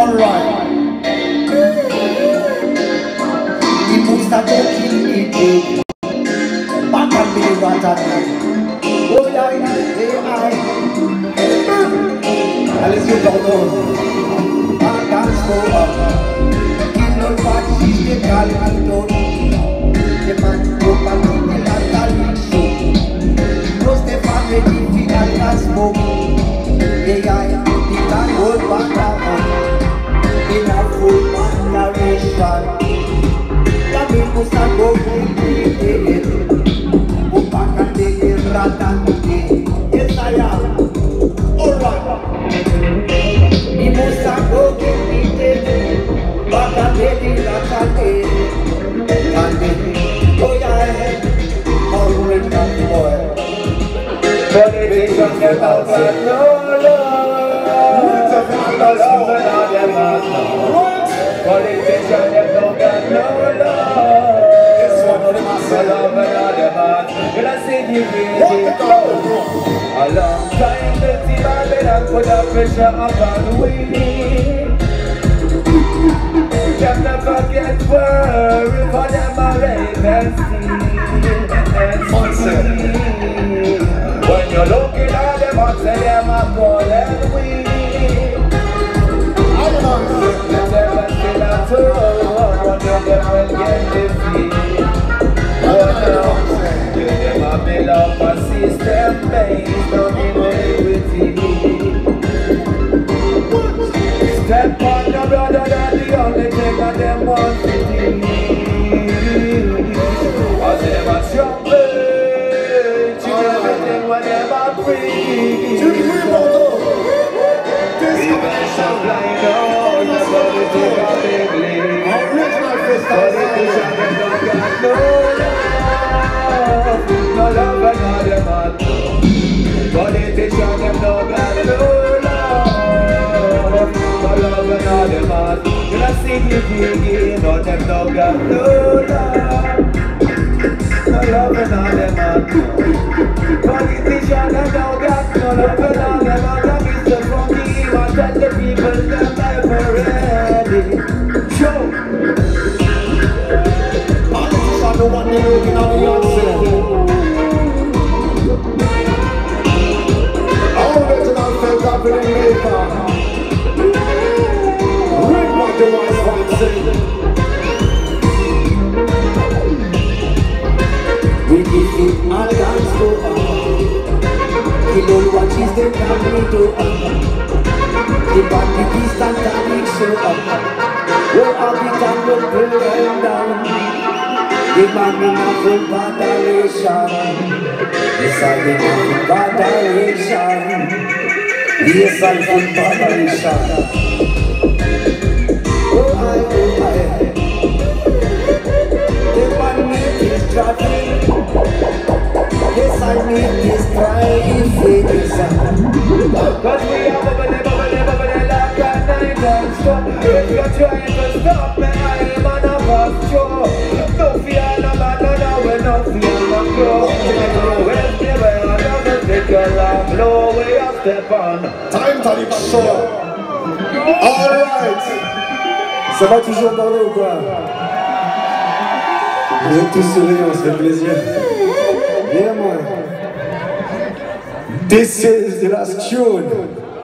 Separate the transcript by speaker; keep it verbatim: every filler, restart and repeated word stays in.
Speaker 1: Alright. The boots that don't kill me. Back and be rattan. Oh yeah, yeah, yeah. Allez, you pardon. Back and slow up. Kill no fat, she's the girl and don't. The man go back to the land show. Close the family, the and smoke. Yeah, yeah, the can hold back down. In a full moderation. The people start going to it. Go back and take it rattan. Yes, I am. Alright. The most are going to it. Back and take it rattan. Oh yeah, already got boy. Politicians get out got no love. No love and all them have no. Politicians get out got no love. No love and all them have. When I see the video, a long time the team have been and put the pressure upon we. Can never get worried for them are and see. When you're looking at them, I say them are more than we. Let them still at all. One of them will get defeated. One of them, give them a bill of a system based on integrity. Step on the brother, that's the only thing that them want to do. I say them a trumpet, to everything when them a preach. Even some blind out, nobody take a big lead. Politicians them don't got no love, no love and all them a do. Politicians them don't got no love. Love and all them heart. You not see the biggie, no them no got no love. No love and all them heart. Politicians them no got no love and all them heart. Mister Funky, I tell the people them never ready. Show. Politicians don't want to look in on the outside. All original fake up in the maker. The ones from sin. We give him all dance to us. He don't watch his them coming to us. The body beast and panic show up. Where all the time will pull them down. The man in a full moderation. Yes, I in a full moderation. Yes, I full moderation. Oh, I, oh, I. The man is driving. Yes, I need this driving. Cause we are bubbling, bubbling, bubbling like a night and stop. If you're trying to stop me, I am on a fast show. No fear, no man, no, no, we're not fear, no grow. Where's the way, I don't take your love, blow way up, step on. Time to the show. Alright. Ça va toujours parler ou quoi? Vous êtes tous souriants, ça fait plaisir. Yeah, man. This is the last tune.